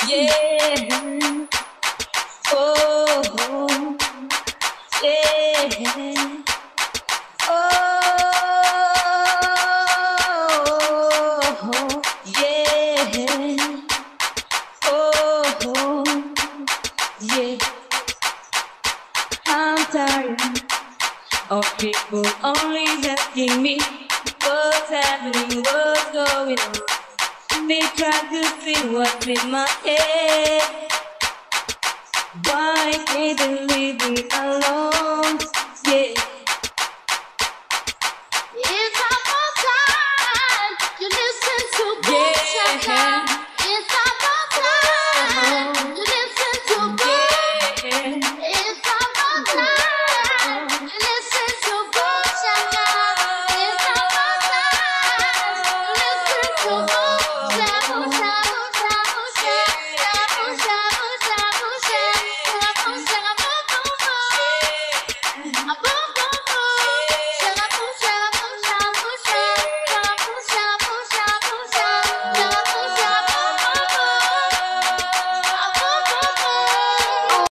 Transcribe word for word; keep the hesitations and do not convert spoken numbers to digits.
Yeah. Oh, yeah. Oh, yeah. Oh, yeah. I'm tired of people only asking me what's happening, what's going on. They try to see what's in my head. Why can't they leave me alone? Yeah. It's about time you listen to Bushaka. It's about time you listen to Bushaka. It's about time you listen to Bushaka. It's about time you listen to Bushaka.